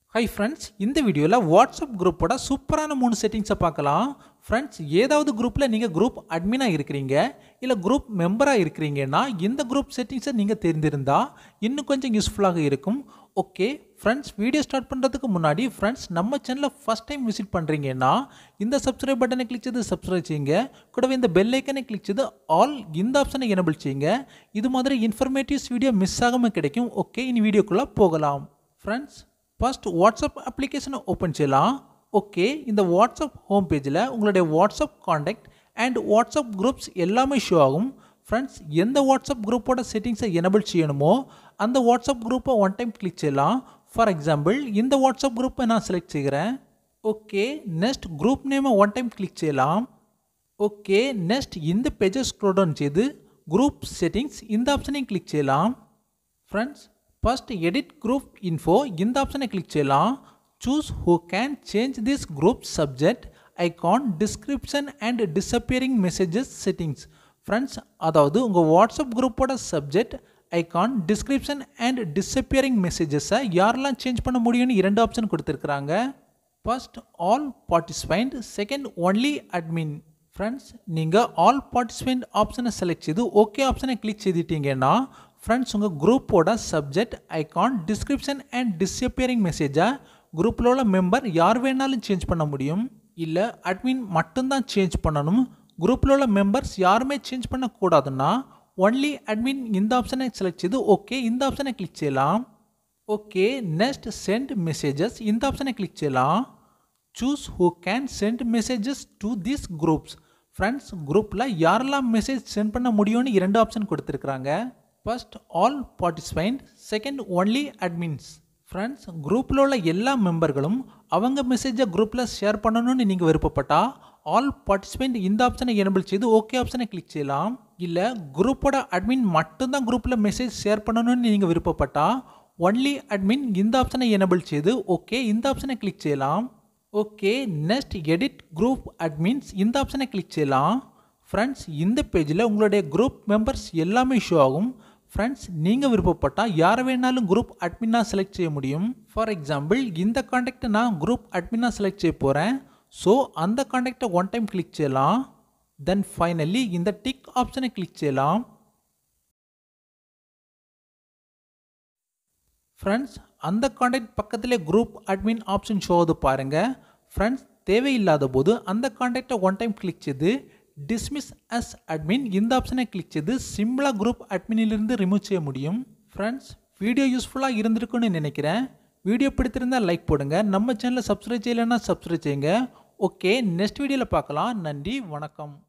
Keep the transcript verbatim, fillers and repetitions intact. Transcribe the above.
Hi friends, இந்த வீடியோல WhatsApp குரூப்போட சூப்பரான மூணு செட்டிங்ஸை பார்க்கலாம். ஃப்ரெண்ட்ஸ், ஏதாவது குரூப்ல நீங்க குரூப் அட்மினா இருக்கிறீங்க இல்ல குரூப் மெம்பரா இருக்கிறீங்கன்னா இந்த குரூப் செட்டிங்ஸை நீங்க தெரிந்திருந்தா இன்னும் கொஞ்சம் யூஸ்ஃபுல்லாக இருக்கும். ஓகே ஃப்ரெண்ட்ஸ், வீடியோ ஸ்டார்ட் பண்ணுறதுக்கு முன்னாடி ஃப்ரெண்ட்ஸ் நம்ம சேனலை ஃபஸ்ட் டைம் விசிட் பண்ணுறீங்கன்னா இந்த சப்ஸ்கிரைப் பட்டனை கிளிக் செய்து சப்ஸ்கிரைப் செய்யுங்க. கூடவே இந்த பெல் ஐக்கனை கிளிக் செய்து ஆல் இந்த ஆப்ஷனை எனபிள் செய்யுங்க. இது மாதிரி இன்ஃபர்மேட்டிவ்ஸ் வீடியோ மிஸ் ஆகாமல் கிடைக்கும். ஓகே, இனி வீடியோக்குள்ளே போகலாம். ஃப்ரெண்ட்ஸ், ஃபர்ஸ்ட் வாட்ஸ்அப் அப்ளிகேஷனை ஓப்பன் செய்யலாம். ஓகே, இந்த வாட்ஸ்அப் ஹோம் பேஜில் உங்களுடைய WhatsApp contact and WhatsApp groups எல்லாமே ஷோ ஆகும். ஃப்ரெண்ட்ஸ், எந்த வாட்ஸ்அப் குரூப்போட செட்டிங்ஸை எனபிள் செய்யணுமோ அந்த வாட்ஸ்அப் குரூப்பை ஒன் டைம் கிளிக் செய்யலாம். ஃபார் எக்ஸாம்பிள் இந்த வாட்ஸ்அப் குரூப்பை நான் செலக்ட் செய்கிறேன். ஓகே, நெக்ஸ்ட் குரூப் நேமை ஒன் டைம் கிளிக் செய்யலாம். ஓகே, நெக்ஸ்ட் இந்த பேஜை ஸ்க்ரோல் டவுன் செய்து குரூப் செட்டிங்ஸ் இந்த ஆப்ஷனையும் கிளிக் செய்யலாம். Friends, first edit group info இந்த ஆப்ஷனை கிளிக் செய்யலாம். Choose who can change this group subject icon description and disappearing messages settings. Friends, அதாவது உங்கள் வாட்ஸ்அப் குரூப்போட subject icon description and disappearing மெசேஜஸை யாரெல்லாம் சேஞ்ச் பண்ண முடியும்னு இரண்டு ஆப்ஷன் கொடுத்துருக்குறாங்க. First all participant, second only admin. Friends, நீங்கள் ஆல் பார்ட்டிசிபெண்ட் ஆப்ஷனை செலக்ட் செய்து ஓகே ஆப்ஷனை கிளிக் செய்துட்டீங்கன்னா ஃப்ரெண்ட்ஸ் உங்கள் குரூப்போட subject icon description and disappearing மெசேஜை குரூப்பில் உள்ள மெம்பர் யார் வேணாலும் சேஞ்ச் பண்ண முடியும். இல்லை அட்மின் மட்டும்தான் சேஞ்ச் பண்ணணும், குரூப்பில் உள்ள மெம்பர்ஸ் யாருமே சேஞ்ச் பண்ணக்கூடாதுன்னா ஒன்லி அட்மின் இந்த ஆப்ஷனை செலக்ட் செய்து ஓகே இந்த ஆப்ஷனை கிளிக் செய்யலாம். ஓகே, நெக்ஸ்ட் சென்ட் மெசேஜஸ் இந்த ஆப்ஷனை கிளிக் செய்யலாம். Choose who can send messages to this groups. Friends, குரூப்பில் யாரெல்லாம் மெசேஜ் சென்ட் பண்ண முடியும்னு இரண்டு ஆப்ஷன் கொடுத்துருக்குறாங்க. First all participant, second only admins. Friends, குரூப்பில் உள்ள எல்லா மெம்பர்களும் அவங்க மெசேஜை குரூப்பில் ஷேர் பண்ணணும்னு நீங்கள் விருப்பப்பட்டா ஆல் பார்ட்டிசிபெண்ட் இந்த ஆப்ஷனை எனபிள் செய்து ஓகே ஆப்ஷனை கிளிக் செய்யலாம். இல்லை குரூப்போட அட்மின் மட்டும்தான் குரூப்பில் மெசேஜ் ஷேர் பண்ணணும்னு நீங்கள் விருப்பப்பட்டா ஒன்லி அட்மின் இந்த ஆப்ஷனை எனபிள் செய்து ஓகே இந்த ஆப்ஷனை கிளிக் செய்யலாம். Okay, next edit group admins இந்த ஆப்ஷனை கிளிக் செய்யலாம். ஃப்ரெண்ட்ஸ், இந்த பேஜில் உங்களுடைய குரூப் மெம்பர்ஸ் எல்லாமே ஷோ ஆகும். ஃப்ரெண்ட்ஸ், நீங்கள் விருப்பப்பட்டால் யாரை வேணாலும் குரூப் அட்மினாக செலக்ட் செய்ய முடியும். ஃபார் எக்ஸாம்பிள் இந்த காண்டாக்டை நான் குரூப் அட்மினாக செலக்ட் செய்ய போகிறேன். ஸோ அந்த காண்டாக்டை ஒன் டைம் கிளிக் செய்யலாம். தென் ஃபைனலி இந்த டிக் ஆப்ஷனை கிளிக் செய்யலாம். ஃப்ரெண்ட்ஸ், அந்த காண்டாக்ட் பக்கத்திலே குரூப் அட்மின் ஆப்ஷன் ஷோ ஆகுது பாருங்கள். ஃப்ரெண்ட்ஸ், தேவையில்லாத போது அந்த காண்டாக்டை ஒன் டைம் கிளிக் செய்து டிஸ்மிஸ் அஸ் அட்மின் இந்த ஆப்ஷனை கிளிக் செய்து சிம்பிளாக குரூப் அட்மினிலிருந்து ரிமூவ் செய்ய முடியும். ஃப்ரெண்ட்ஸ், வீடியோ யூஸ்ஃபுல்லாக இருந்திருக்குன்னு நினைக்கிறேன். வீடியோ பிடித்திருந்தால் லைக் போடுங்க. நம்ம சேனலை சப்ஸ்கிரைப் செய்யலைன்னா சப்ஸ்கிரைப் செய்யுங்க. ஓகே, நெக்ஸ்ட் வீடியோவில் பார்க்கலாம். நன்றி, வணக்கம்.